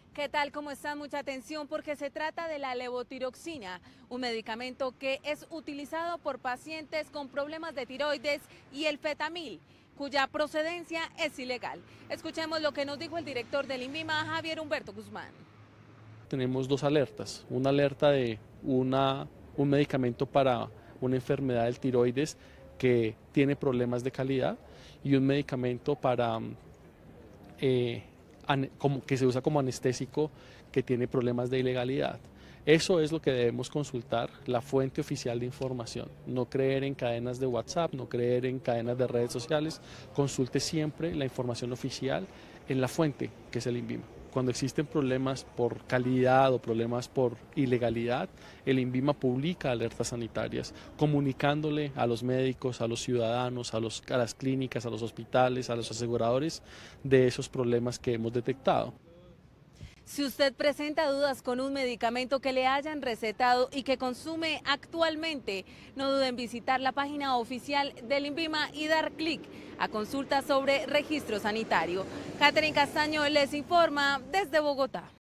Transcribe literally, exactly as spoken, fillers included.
¿Qué tal? ¿Cómo están? Mucha atención porque se trata de la levotiroxina, un medicamento que es utilizado por pacientes con problemas de tiroides, y el fetamil, cuya procedencia es ilegal. Escuchemos lo que nos dijo el director del INVIMA, Javier Humberto Guzmán. Tenemos dos alertas, una alerta de una, un medicamento para una enfermedad del tiroides que tiene problemas de calidad y un medicamento para eh, como que se usa como anestésico que tiene problemas de ilegalidad. Eso es lo que debemos consultar, la fuente oficial de información. No creer en cadenas de WhatsApp, no creer en cadenas de redes sociales. Consulte siempre la información oficial en la fuente, que es el INVIMA. Cuando existen problemas por calidad o problemas por ilegalidad, el INVIMA publica alertas sanitarias, comunicándole a los médicos, a los ciudadanos, a, los, a las clínicas, a los hospitales, a los aseguradores de esos problemas que hemos detectado. Si usted presenta dudas con un medicamento que le hayan recetado y que consume actualmente, no duden en visitar la página oficial del INVIMA y dar clic a consultas sobre registro sanitario. Catherine Castaño les informa desde Bogotá.